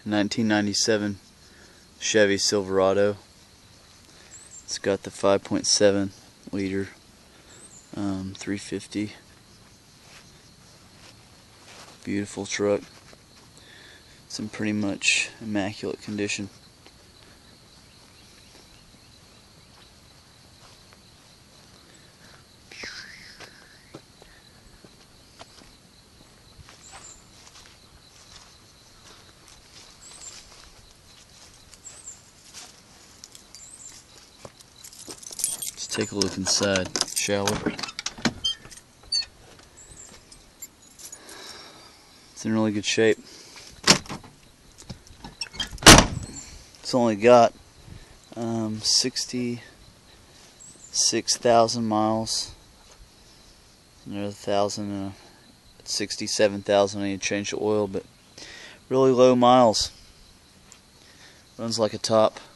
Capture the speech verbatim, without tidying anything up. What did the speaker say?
nineteen ninety-seven Chevy Silverado. It's got the five point seven liter um, three fifty. Beautiful truck. It's in pretty much immaculate condition. Let's take a look inside, shall we? It's in really good shape. It's only got um, sixty-six thousand miles. Another thousand, uh, sixty-seven thousand. I need to change the oil, but really low miles. Runs like a top.